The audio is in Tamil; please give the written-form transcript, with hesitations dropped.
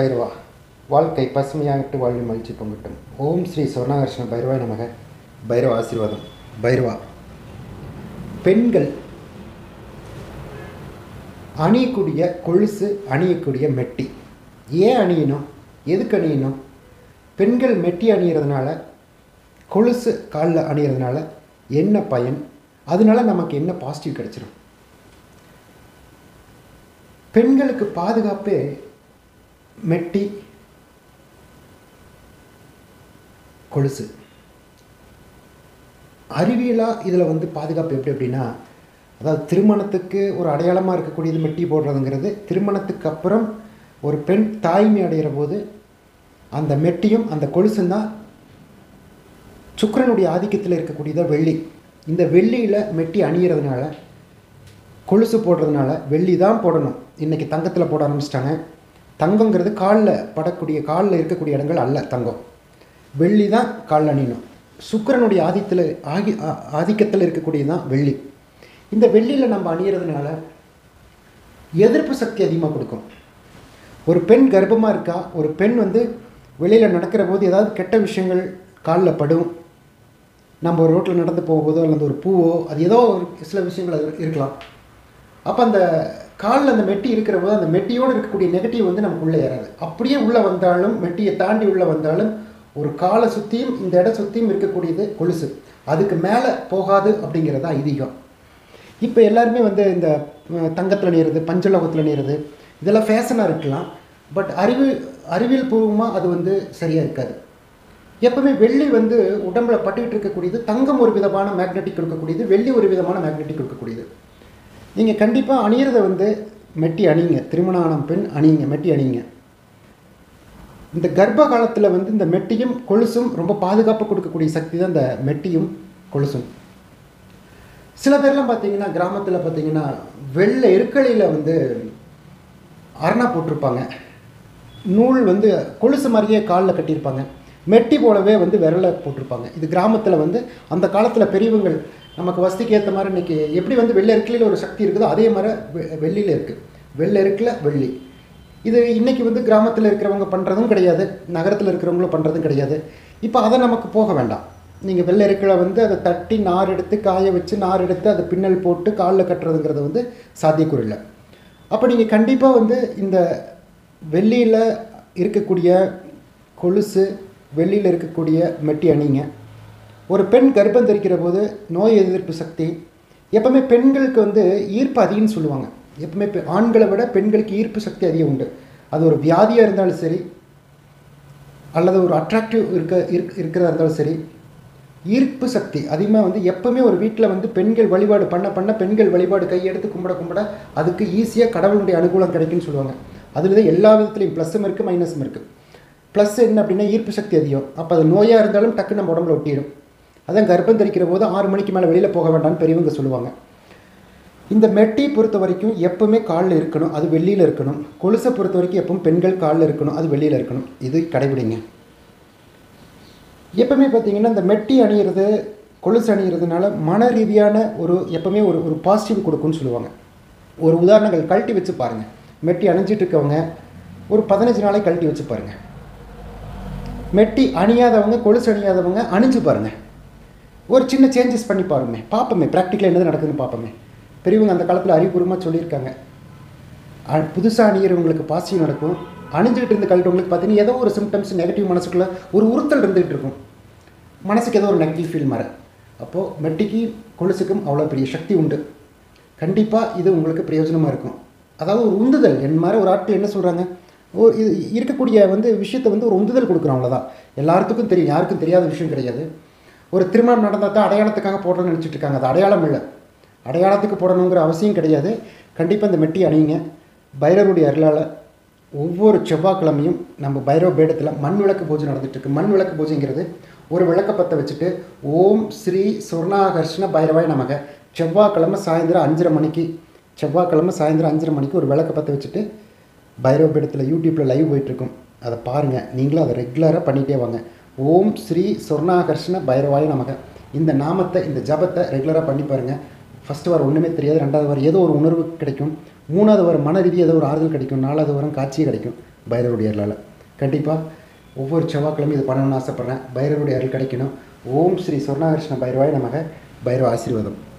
பைரவா வாழ்க்கை பசுமையாகட்டு வாழ்வில் மகிழ்ச்சி பொங்கட்டும். ஓம் ஸ்ரீ சொர்ணாகர்ஷ்ண பைரவாய் நமக. பைரவ ஆசீர்வாதம். பைரவா, பெண்கள் அணியக்கூடிய கொலுசு, அணியக்கூடிய மெட்டி. ஏன் அணியணும், எதுக்கு அணியணும்? பெண்கள் மெட்டி அணிகிறதுனால, கொலுசு காலில் அணிகிறதுனால என்ன பயன்? அதனால நமக்கு என்ன பாசிட்டிவ் கிடைச்சிடும்? பெண்களுக்கு பாதுகாப்பே மெட்டி, கொலுசு. அறிவியலாக இதில் பாதுகாப்பு எப்படி அப்படின்னா, அதாவது திருமணத்துக்கு ஒரு அடையாளமாக இருக்கக்கூடியது மெட்டி போடுறதுங்கிறது. திருமணத்துக்கு அப்புறம் ஒரு பெண் தாய்மை அடைகிற போது அந்த மெட்டியும் அந்த கொலுசும் தான் சுக்கிரனுடைய ஆதிக்கத்தில் இருக்கக்கூடியதாக வெள்ளி. இந்த வெள்ளியில் மெட்டி அணிகிறதுனால, கொலுசு போடுறதுனால, வெள்ளி தான் போடணும். இன்றைக்கி தங்கத்தில் போட ஆரம்பிச்சிட்டாங்க. தங்கங்கிறது காலில் படக்கூடிய, காலில் இருக்கக்கூடிய இடங்கள் அல்ல தங்கம். வெள்ளி தான் காலில் அணியணும். சுக்கிரனுடைய ஆதிக்கத்தில் இருக்கக்கூடியது தான் வெள்ளி. இந்த வெள்ளியில் நம்ம அணிகிறதுனால எதிர்ப்பு சக்தி அதிகமாக கொடுக்கும். ஒரு பெண் கர்ப்பமாக இருக்கா, ஒரு பெண் வெளியில் நடக்கிற போது ஏதாவது கெட்ட விஷயங்கள் காலில் படும். நம்ம ஒரு ரோட்டில் நடந்து போகும்போதோ அல்லது ஒரு பூவோ, அது ஏதோ ஒரு சில விஷயங்கள் இருக்கலாம். அப்போ அந்த காலில் அந்த மெட்டி இருக்கிற போது அந்த மெட்டியோடு இருக்கக்கூடிய நெகட்டிவ் நமக்கு உள்ளே ஏறாது. அப்படியே உள்ளே வந்தாலும், மெட்டியை தாண்டி உள்ளே வந்தாலும், ஒரு காலை சுற்றியும் இந்த இடம் சுற்றியும் இருக்கக்கூடியது கொலுசு. அதுக்கு மேலே போகாது அப்படிங்கிறது தான் ஐதீகம். இப்போ எல்லாருமே இந்த தங்கத்தில் அணியிறது, பஞ்சலோகத்தில் அணியிறது, இதெல்லாம் ஃபேஷனாக இருக்கலாம். பட் அறிவியல் பூர்வமாக அது சரியாக இருக்காது. எப்பவுமே வெள்ளி உடம்புல பட்டுக்கிட்டு இருக்கக்கூடியது. தங்கம் ஒரு விதமான மேக்னெட்டிக் கொடுக்கக்கூடியது, வெள்ளி ஒரு விதமான மேக்னெட்டிக் கொடுக்கக்கூடியது. நீங்கள் கண்டிப்பாக அணியிறத மெட்டி அணிங்க. திருமணம் ஆன பெண் அணிங்க, மெட்டி அணிங்க. இந்த கர்ப்ப காலத்தில் இந்த மெட்டியும் கொலுசும் ரொம்ப பாதுகாப்பு கொடுக்கக்கூடிய சக்தி தான் இந்த மெட்டியும் கொலுசும். சில பேர்லாம் பார்த்தீங்கன்னா, கிராமத்தில் பார்த்தீங்கன்னா, வெள்ளை எருக்களில் அரணா போட்டிருப்பாங்க. நூல் கொலுசு மாதிரியே காலில் கட்டியிருப்பாங்க. மெட்டி போலவே விரலை போட்டிருப்பாங்க. இது கிராமத்தில் அந்த காலத்தில் பெரியவங்கள் நமக்கு வசதிக்கு ஏற்ற மாதிரி இன்றைக்கி எப்படி வெள்ளை எருக்கில் ஒரு சக்தி இருக்குதோ அதே மாதிரி வெள்ளியில் இருக்குது. வெள்ளை எருக்கில் வெள்ளி. இது இன்றைக்கி கிராமத்தில் இருக்கிறவங்க பண்ணுறதும் கிடையாது, நகரத்தில் இருக்கிறவங்களும் பண்ணுறதும் கிடையாது. இப்போ அதை நமக்கு போக வேண்டாம். நீங்கள் வெள்ளை எருக்கில் அதை தட்டி நார் எடுத்து காய வச்சு, நார் எடுத்து அதை பின்னல் போட்டு காலில் கட்டுறதுங்கிறது சாத்தியக்கூறு இல்லை. அப்போ நீங்கள் கண்டிப்பாக இந்த வெள்ளியில் இருக்கக்கூடிய கொலுசு, வெள்ளியில் இருக்கக்கூடிய மெட்டி அணிங்க. ஒரு பெண் கர்ப்பம் தரிக்கிற போது நோய் எதிர்ப்பு சக்தி. எப்பவுமே பெண்களுக்கு ஈர்ப்பு அதிகம்னு சொல்லுவாங்க. எப்பவுமே ஆண்களை விட பெண்களுக்கு ஈர்ப்பு சக்தி அதிகம் உண்டு. அது ஒரு வியாதியாக இருந்தாலும் சரி, அல்லது ஒரு அட்ராக்டிவ் இருக்கிறதா இருந்தாலும் சரி, ஈர்ப்பு சக்தி அதிகமாக எப்பவுமே ஒரு வீட்டில் பெண்கள் வழிபாடு பண்ண பெண்கள் வழிபாடு கையெடுத்து கும்பிட அதுக்கு ஈஸியாக கடவுளுடைய அனுகூலம் கிடைக்குன்னு சொல்லுவாங்க. அதில் தான் எல்லா விதத்துலையும் ப்ளஸ்ஸும் இருக்குது, மைனஸும் இருக்குது. ப்ளஸ் என்ன அப்படின்னா, ஈர்ப்பு சக்தி அதிகம். அப்போ அது நோயாக இருந்தாலும் டக்கு நம்ம உடம்புல ஒட்டிடும். அதான் கர்ப்பம் தரிக்கிற போது 6 மணிக்கு மேலே வெளியில் போக வேண்டாம்னு பெரியவங்க சொல்லுவாங்க. இந்த மெட்டி பொறுத்த வரைக்கும் எப்பவுமே காலில் இருக்கணும், அது வெள்ளியில் இருக்கணும். கொலுசை பொறுத்த வரைக்கும் எப்பவும் பெண்கள் காலில் இருக்கணும், அது வெள்ளியில் இருக்கணும். இது கடைபிடிங்க. எப்பவுமே பார்த்தீங்கன்னா, இந்த மெட்டி அணிகிறது, கொலுசு அணிகிறதுனால மன ரீதியான எப்பவுமே ஒரு பாசிட்டிவ் கொடுக்குன்னு சொல்லுவாங்க. ஒரு உதாரணங்கள் கழட்டி வச்சு பாருங்கள். மெட்டி அணிஞ்சிட்டு இருக்கவங்க ஒரு 15 நாளைக்கு கழட்டி வச்சு பாருங்கள். மெட்டி அணியாதவங்க, கொலுசு அணியாதவங்க அணிஞ்சு பாருங்கள். ஒரு சின்ன சேஞ்சஸ் பண்ணி பார்ப்போமே ப்ராக்டிக்கலாக என்னது நடக்குதுன்னு பார்ப்போமே. பெரியவங்க அந்த காலத்தில் அறிவுபூர்வமாக சொல்லியிருக்காங்க. புதுசாக அணிகிறவங்களுக்கு பாசிட்டிவ் நடக்கும். அணிஞ்சிக்கிட்டு இருந்து கழட்டவங்களுக்கு பார்த்தீங்கன்னா ஏதோ ஒரு சிம்டம்ஸ், நெகட்டிவ் மனசுக்குள்ளே ஒரு உறுத்தல் இருந்துகிட்டு இருக்கும். மனசுக்கு ஏதோ ஒரு நெகட்டிவ் ஃபீல் மாதிரி. அப்போது மெட்டிக்கு கொலுசுக்கும் அவ்வளோ பெரிய சக்தி உண்டு. கண்டிப்பாக இது உங்களுக்கு பிரயோஜனமாக இருக்கும். அதாவது ஒரு உந்துதல். என் மாதிரி ஒரு ஆட்கள் என்ன சொல்கிறாங்க, இது இருக்கக்கூடிய விஷயத்தை ஒரு உந்துதல் கொடுக்குறோம், அவ்வளோதான். எல்லாத்துக்கும் தெரியும், யாருக்கும் தெரியாத விஷயம் கிடையாது. ஒரு திருமணம் நடந்தால் தான் அடையாளத்துக்காக போடுறோன்னு நினச்சிட்டு இருக்காங்க. அது அடையாளம் இல்லை. அடையாளத்துக்கு போடணுங்கிற அவசியம் கிடையாது. கண்டிப்பாக இந்த மெட்டி அணிங்க. பைரவருடைய அருளால் ஒவ்வொரு செவ்வாய்க்கிழமையும் நம்ம பைரவ பீடத்தில் மண் விளக்கு பூஜை நடந்துகிட்ருக்கு. மண் விளக்கு பூஜைங்கிறது ஒரு விளக்க பற்ற வச்சுட்டு ஓம் ஸ்ரீ சொர்ணாகர்ஷ்ண பைரவாய் நமக. செவ்வாய்க்கிழமை சாயந்தரம் 5:30 மணிக்கு ஒரு விளக்க பற்ற வச்சுட்டு பைரவ பீடத்தில் யூடியூப்பில் லைவ் போயிட்டுருக்கும். அதை பாருங்கள். நீங்களும் அதை ரெகுலராக பண்ணிகிட்டே வாங்க. ஓம் ஸ்ரீ சொர்ணாகர்ஷ்ண பைரவாய் நமக. இந்த நாமத்தை, இந்த ஜபத்தை ரெகுலராக பண்ணி பாருங்கள். ஃபஸ்ட்டு வாரம் ஒன்றுமே தெரியாது, 2வது வாரம் ஏதோ ஒரு உணர்வு கிடைக்கும், 3வது வாரம் மன ரீதியாக ஏதோ ஒரு ஆறுதல் கிடைக்கும், 4வது வாரம் காட்சியே கிடைக்கும். பைரவருடைய அருளால். கண்டிப்பாக ஒவ்வொரு செவ்வாய்க்கிழமையும் இது பண்ணணும்னு ஆசைப்பட்றேன். பைரவருடைய அருள் கிடைக்கணும். ஓம் ஸ்ரீ சொர்ணாகிருஷ்ண பைரவாய் நமக. பைரவ ஆசீர்வாதம்.